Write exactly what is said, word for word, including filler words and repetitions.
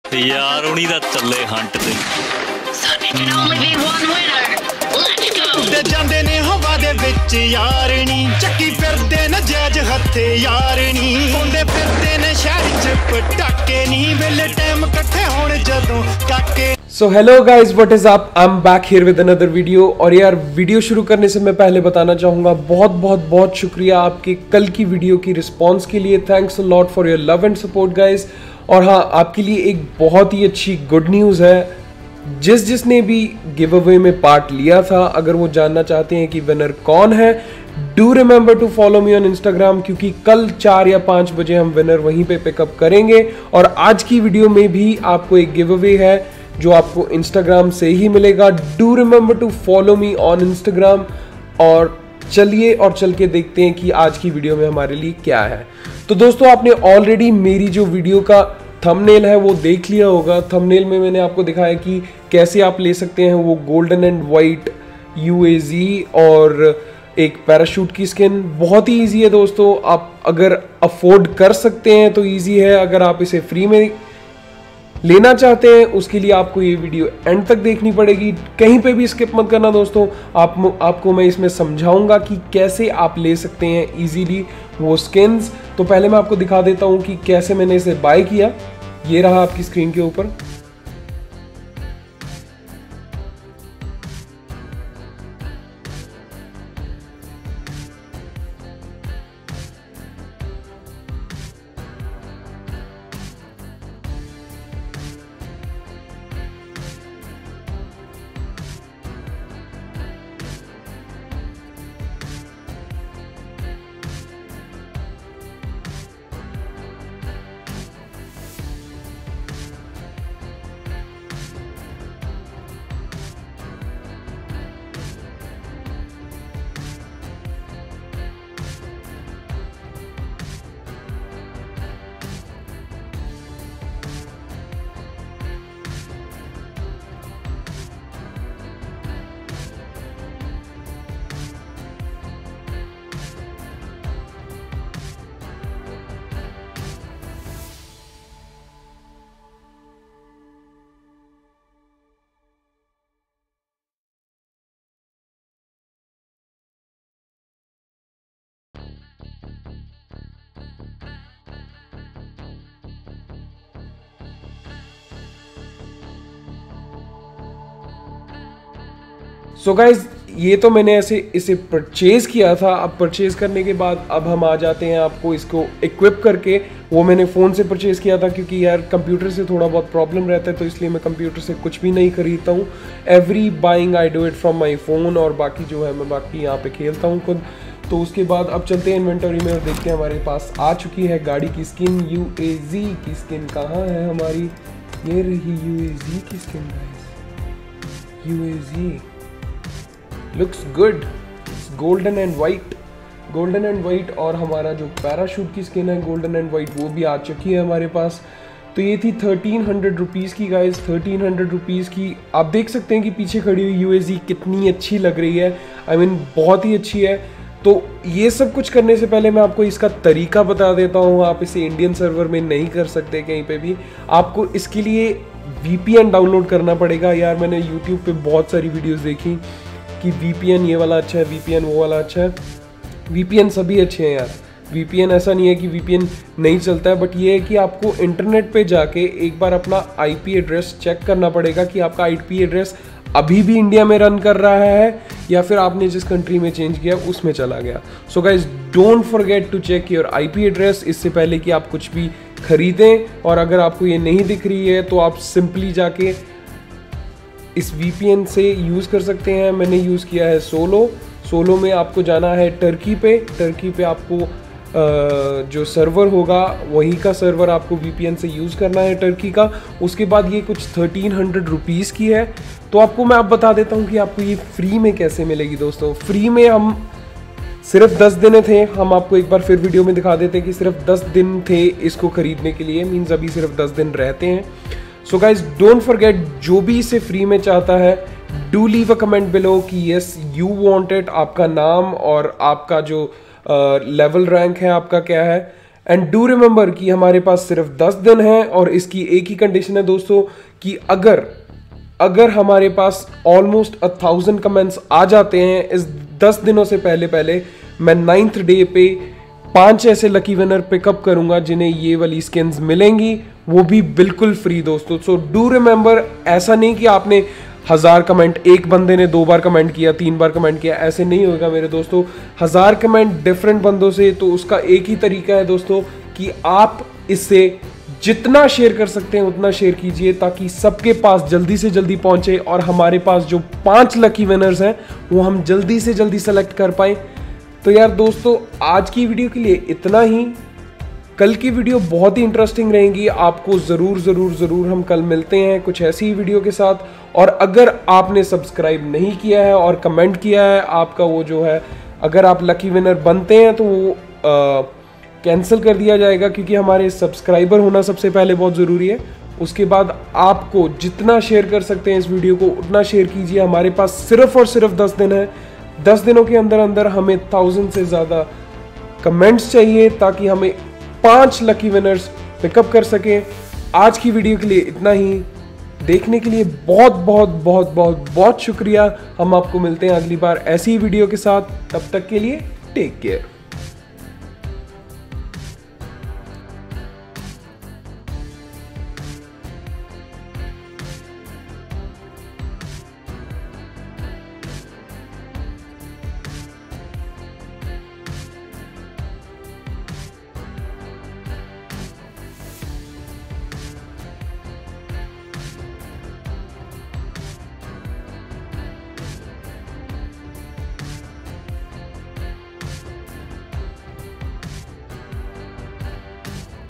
यार उन्हीं दा चले हंट ते उड़दे जांदे ने हवा दे विच यारनी चक्की फिरदे ने जैज हत्थे यारनी पाउंदे फिरदे ने शहर च पटाके नी वेले टाइम इकट्ठे होण जदों काके। So hello guys, what is up? I am back here with another video. और यार वीडियो शुरू करने से मैं पहले बताना चाहूँगा बहुत बहुत बहुत शुक्रिया आपके कल की वीडियो की रिस्पांस के लिए। Thanks a lot for your love and support guys. और हाँ, आपके लिए एक बहुत ही अच्छी गुड न्यूज़ है। जिस जिसने भी गिव अवे में पार्ट लिया था, अगर वो जानना चाहते हैं कि विनर कौन है, do remember to follow me on Instagram, क्योंकि कल चार या पाँच बजे हम विनर वहीं पे पिकअप करेंगे। और आज की वीडियो में भी आपको एक गिव अवे है जो आपको इंस्टाग्राम से ही मिलेगा। Do remember to follow me on Instagram. और चलिए और चल के देखते हैं कि आज की वीडियो में हमारे लिए क्या है। तो दोस्तों, आपने ऑलरेडी मेरी जो वीडियो का थंबनेल है वो देख लिया होगा। थंबनेल में मैंने आपको दिखाया कि कैसे आप ले सकते हैं वो गोल्डन एंड वाइट यूएजी और एक पैराशूट की स्किन। बहुत ही इजी है दोस्तों, आप अगर अफोर्ड कर सकते हैं तो इजी है। अगर आप इसे फ्री में लेना चाहते हैं उसके लिए आपको ये वीडियो एंड तक देखनी पड़ेगी, कहीं पे भी स्किप मत करना दोस्तों। आप आपको मैं इसमें समझाऊंगा कि कैसे आप ले सकते हैं इजीली वो स्किन्स। तो पहले मैं आपको दिखा देता हूं कि कैसे मैंने इसे बाय किया। ये रहा आपकी स्क्रीन के ऊपर। सो so गाइज, ये तो मैंने ऐसे इसे परचेज किया था। अब परचेज करने के बाद अब हम आ जाते हैं आपको इसको इक्विप करके। वो मैंने फ़ोन से परचेज किया था क्योंकि यार कंप्यूटर से थोड़ा बहुत प्रॉब्लम रहता है, तो इसलिए मैं कंप्यूटर से कुछ भी नहीं खरीदता हूँ। Every buying I do it from my phone. और बाकी जो है मैं बाकी यहाँ पे खेलता हूँ खुद। तो उसके बाद अब चलते हैं इन्वेंटरी में और देखते हैं हमारे पास आ चुकी है गाड़ी की स्किन। यू ए जी की स्किन कहाँ है हमारी? ये रही यू ए जी की skin guys. U A G looks good, it's golden and white, golden and white. और हमारा जो पैराशूट की स्किन है गोल्डन एंड वाइट, वो भी आ चुकी है हमारे पास। तो ये थी थर्टीन हंड्रेड रुपीज़ की गाइस, थर्टीन हंड्रेड रुपीज़ की। आप देख सकते हैं कि पीछे खड़ी हुई यूएजी कितनी अच्छी लग रही है। आई I मीन mean, बहुत ही अच्छी है। तो ये सब कुछ करने से पहले मैं आपको इसका तरीका बता देता हूँ। आप इसे इंडियन सर्वर में नहीं कर सकते कहीं पे भी। आपको इसके लिए वीपीएन डाउनलोड करना पड़ेगा। यार मैंने यूट्यूब पे बहुत सारी वीडियोस देखी कि वीपीएन ये वाला अच्छा है, वीपीएन वो वाला अच्छा है। वीपीएन सभी अच्छे हैं यार, वीपीएन ऐसा नहीं है कि वीपीएन नहीं चलता है। बट ये है कि आपको इंटरनेट पे जाके एक बार अपना आईपी एड्रेस चेक करना पड़ेगा कि आपका आईपी एड्रेस अभी भी इंडिया में रन कर रहा है या फिर आपने जिस कंट्री में चेंज किया उसमें चला गया। So guys, don't forget to check your IP address इससे पहले कि आप कुछ भी खरीदें। और अगर आपको ये नहीं दिख रही है तो आप सिंपली जाके इस वीपीएन से यूज़ कर सकते हैं। मैंने यूज़ किया है सोलो। सोलो में आपको जाना है टर्की पे। टर्की पे आपको जो सर्वर होगा वही का सर्वर आपको वीपीएन से यूज़ करना है, टर्की का। उसके बाद ये कुछ थर्टीन हंड्रेड रुपीज़ की है। तो आपको मैं अब बता देता हूँ कि आपको ये फ्री में कैसे मिलेगी दोस्तों। फ्री में हम सिर्फ दस दिन थे। हम आपको एक बार फिर वीडियो में दिखा देते हैं कि सिर्फ दस दिन थे इसको खरीदने के लिए। मीन्स अभी सिर्फ दस दिन रहते हैं। सो गाइज, डोंट फॉरगेट, जो भी इसे फ्री में चाहता है do leave a comment below कि यस यू वांट इट, आपका नाम और आपका जो लेवल uh, रैंक है आपका क्या है। एंड डू रिमेंबर कि हमारे पास सिर्फ दस दिन है और इसकी एक ही कंडीशन है दोस्तों कि अगर अगर हमारे पास ऑलमोस्ट अ थाउजेंड कमेंट्स आ जाते हैं इस दस दिनों से पहले पहले, मैं नाइन्थ डे पे पांच ऐसे लकी विनर पिकअप करूंगा जिन्हें ये वाली स्किन्स मिलेंगी, वो भी बिल्कुल फ्री दोस्तों। सो डू रिमेंबर, ऐसा नहीं कि आपने हजार कमेंट, एक बंदे ने दो बार कमेंट किया, तीन बार कमेंट किया, ऐसे नहीं होगा मेरे दोस्तों। हजार कमेंट डिफरेंट बंदों से, तो उसका एक ही तरीका है दोस्तों कि आप इससे जितना शेयर कर सकते हैं उतना शेयर कीजिए ताकि सबके पास जल्दी से जल्दी पहुंचे और हमारे पास जो पांच लकी विनर्स हैं वो हम जल्दी से जल्दी सेलेक्ट कर पाए। तो यार दोस्तों, आज की वीडियो के लिए इतना ही। कल की वीडियो बहुत ही इंटरेस्टिंग रहेगी, आपको ज़रूर ज़रूर ज़रूर हम कल मिलते हैं कुछ ऐसी ही वीडियो के साथ। और अगर आपने सब्सक्राइब नहीं किया है और कमेंट किया है, आपका वो जो है, अगर आप लकी विनर बनते हैं तो वो आ, कैंसिल कर दिया जाएगा क्योंकि हमारे सब्सक्राइबर होना सबसे पहले बहुत ज़रूरी है। उसके बाद आपको जितना शेयर कर सकते हैं इस वीडियो को उतना शेयर कीजिए। हमारे पास सिर्फ और सिर्फ दस दिन है, दस दिनों के अंदर अंदर हमें थाउजेंड से ज़्यादा कमेंट्स चाहिए ताकि हमें पांच लकी विनर्स पिकअप कर सकें। आज की वीडियो के लिए इतना ही। देखने के लिए बहुत बहुत बहुत बहुत बहुत शुक्रिया। हम आपको मिलते हैं अगली बार ऐसी ही वीडियो के साथ। तब तक के लिए टेक केयर।